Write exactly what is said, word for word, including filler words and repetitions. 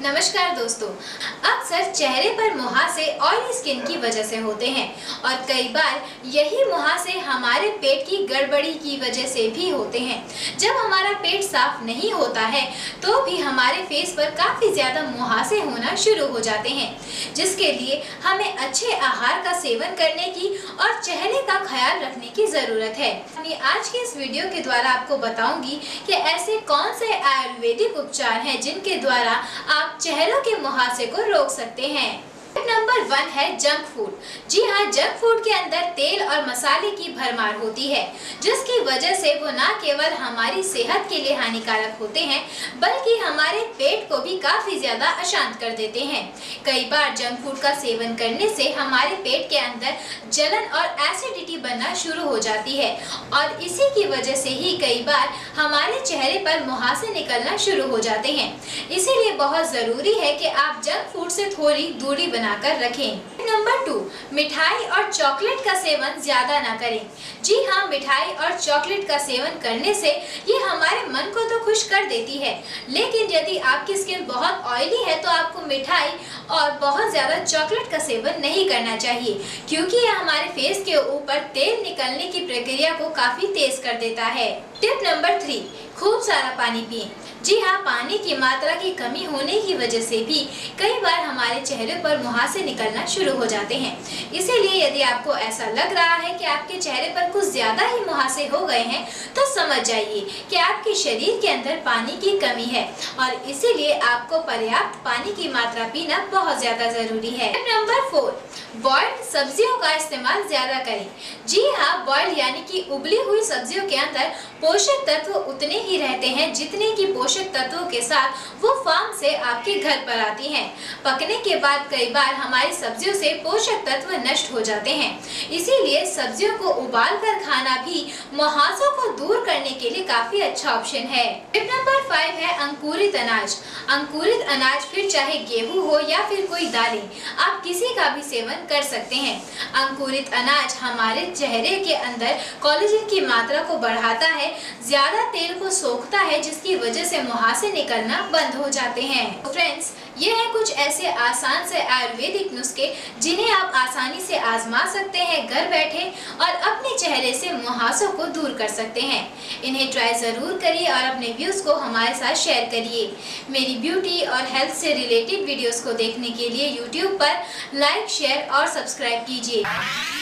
नमस्कार दोस्तों, अक्सर चेहरे पर मुहासे ऑयली स्किन की वजह से होते हैं और कई बार यही मुहासे हमारे पेट की गड़बड़ी की वजह से भी होते हैं। जब हमारा पेट साफ नहीं होता है तो भी हमारे फेस पर काफी ज्यादा मुहासे होना शुरू हो जाते हैं, जिसके लिए हमें अच्छे आहार का सेवन करने की और चेहरे का ख्याल रखने की जरूरत है। मैं आज के इस वीडियो के द्वारा आपको बताऊंगी कि ऐसे कौन से आयुर्वेदिक उपचार हैं जिनके द्वारा आप चेहरों के मुहासे को रोक सकते हैं। नंबर वन है जंक फूड। जी हाँ, जंक फूड के अंदर तेल और मसाले की भरमार होती है, जिसकी वजह से वो न केवल हमारी सेहत के लिए हानिकारक होते हैं बल्कि हमारे पेट को भी काफी ज्यादा अशांत कर देते हैं। कई बार जंक फूड का सेवन करने से हमारे पेट के अंदर जलन और एसिडिटी बनना शुरू हो जाती है और इसी की वजह से ही कई बार हमारे चेहरे पर मुहासे निकलना शुरू हो जाते हैं। इसीलिए बहुत जरूरी है कि आप जंक फूड से थोड़ी दूरी बनाकर रखें। नंबर टू, मिठाई और चॉकलेट का सेवन ज्यादा ना करें। जी हाँ, मिठाई और चॉकलेट का सेवन करने से ये हमारे मन को तो खुश कर देती है, लेकिन यदि आपकी स्किन बहुत ऑयली है तो आपको मिठाई और बहुत ज्यादा चॉकलेट का सेवन नहीं करना चाहिए, क्योंकि यह हमारे फेस के ऊपर तेल निकलने की प्रक्रिया को काफी तेज कर देता है। टिप नंबर थ्री, खूब सारा पानी पिएं। जी हाँ, पानी की मात्रा की कमी होने की वजह से भी कई बार हमारे चेहरे पर मुहासे निकलना शुरू हो जाते हैं। इसीलिए यदि आपको ऐसा लग रहा है कि आपके चेहरे पर कुछ ज्यादा ही मुहासे हो गए हैं तो समझ जाइए कि आपके शरीर के अंदर पानी की कमी है और इसीलिए आपको पर्याप्त पानी की मात्रा पीना बहुत ज्यादा जरूरी है। नंबर फोर, बॉइल्ड सब्जियों का इस्तेमाल ज्यादा करें। जी हाँ, बॉइल्ड यानी कि उबली हुई सब्जियों के अंदर पोषक तत्व उतने ही रहते हैं जितने की पोषक तत्वों के साथ वो फार्म से आपके घर पर आती हैं। पकने के बाद कई बार हमारी सब्जियों से पोषक तत्व नष्ट हो जाते हैं, इसीलिए सब्जियों को उबाल कर खाना भी मुहासों को दूर करने के लिए काफी अच्छा ऑप्शन है। टिप नंबर फाइव है अंकुरित अनाज। अंकुरित अनाज फिर चाहे गेहूं हो या फिर कोई दालें, आप किसी का भी सेवन कर सकते हैं। अंकुरित अनाज हमारे चेहरे के अंदर कोलेजन की मात्रा को बढ़ाता है, ज्यादा तेल को सोखता है, जिसकी वजह से मुहासे निकलना बंद हो जाते हैं। तो फ्रेंड्स, ये हैं कुछ ऐसे आसान से आयुर्वेदिक नुस्खे जिन्हें आप आसानी से आजमा सकते हैं घर बैठे और अपने चेहरे से मुहासों को दूर कर सकते हैं। इन्हें ट्राई जरूर करिए और अपने व्यूज को हमारे साथ शेयर करिए। मेरी ब्यूटी और हेल्थ से रिलेटेड वीडियोस को देखने के लिए यूट्यूब पर लाइक, शेयर और सब्सक्राइब कीजिए।